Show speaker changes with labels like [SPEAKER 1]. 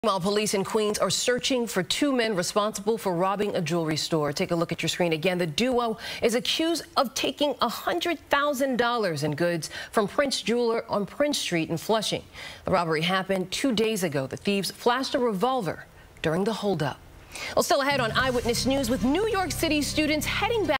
[SPEAKER 1] While police in Queens are searching for two men responsible for robbing a jewelry store. Take a look at your screen again. The duo is accused of taking $100,000 in goods from Prince Jeweler on Prince Street in Flushing. The robbery happened 2 days ago. The thieves flashed a revolver during the holdup. Well, still ahead on Eyewitness News, with New York City students heading back